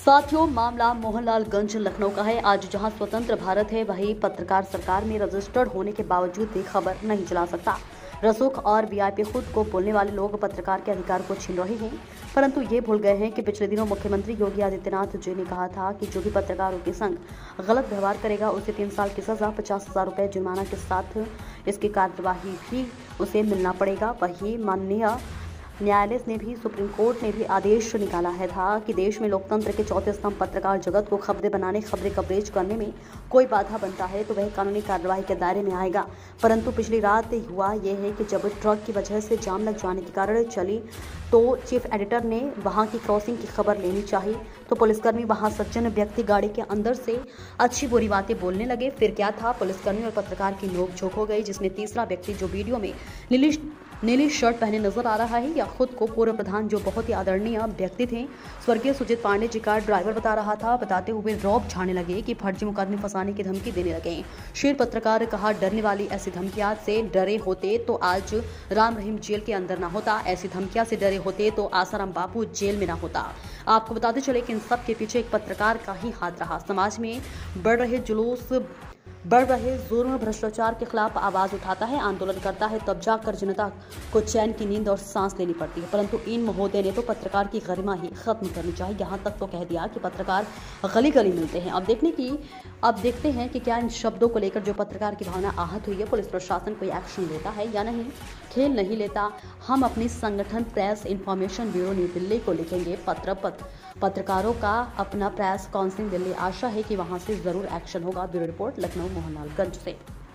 साथियों, मामला मोहनलालगंज लखनऊ का है। आज जहां स्वतंत्र भारत है, वहीं पत्रकार सरकार में रजिस्टर्ड होने के बावजूद भी खबर नहीं चला सकता। रसूख और वीआईपी खुद को बोलने वाले लोग पत्रकार के अधिकार को छीन रहे हैं, परंतु ये भूल गए हैं कि पिछले दिनों मुख्यमंत्री योगी आदित्यनाथ जी ने कहा था कि जो भी पत्रकारों के संग गलत व्यवहार करेगा उसे 3 साल की सजा, 50,000 रुपये जुर्माना के साथ इसकी कार्यवाही भी उसे मिलना पड़ेगा। वही माननीय न्यायालय ने भी, सुप्रीम कोर्ट ने भी आदेश निकाला है था कि देश में लोकतंत्र के चौथे स्तंभ पत्रकार जगत को खबरें बनाने, खबरें कवरेज करने में कोई बाधा बनता है तो वह कानूनी कार्रवाई के दायरे में आएगा। परंतु पिछली रात हुआ यह है कि जब ट्रक की वजह से जाम लग जाने के कारण चली तो चीफ एडिटर ने वहां की क्रॉसिंग की खबर लेनी चाहिए तो पुलिसकर्मी वहां सज्जन व्यक्ति गाड़ी के अंदर से अच्छी बुरी बातें बोलने लगे। फिर क्या था, पुलिसकर्मी और पत्रकार की नोकझोंक हो गई, जिसमें तीसरा व्यक्ति जो वीडियो में नीली शर्ट पहने नजर आ रहा है या खुद को पूर्व प्रधान जो बहुत ही आदरणीय व्यक्ति थे स्वर्गीय सुजीत पांडे जी का ड्राइवर बता रहा था, बताते हुए रौब झाड़ने लगे कि फर्जी मुकदमे फंसाने की धमकी देने लगे। शेर पत्रकार कहा, डरने वाली ऐसी धमकियां से डरे होते तो आज राम रहीम जेल के अंदर ना होता, ऐसी धमकियां से डरे होते तो आसाराम बापू जेल में ना होता। आपको बताते चले कि इन सब के पीछे एक पत्रकार का ही हाथ रहा। समाज में बढ़ रहे जुर्म भ्रष्टाचार के खिलाफ आवाज उठाता है, आंदोलन करता है, तब जाकर जनता को चैन की नींद और सांस लेनी पड़ती है। परंतु इन महोदय ने तो पत्रकार की गरिमा ही खत्म करनी चाहिए। यहाँ तक तो कह दिया कि पत्रकार गली गली मिलते हैं। अब देखते हैं कि क्या इन शब्दों को लेकर जो पत्रकार की भावना आहत हुई है, पुलिस प्रशासन कोई एक्शन लेता है या नहीं, खेल नहीं लेता। हम अपनी संगठन press information bureau New Delhi को लिखेंगे पत्रकारों का अपना प्रेस काउंसिल दिल्ली। आशा है कि वहां से जरूर एक्शन होगा। ब्यूरो रिपोर्ट लखनऊ मोहनलालगंज से।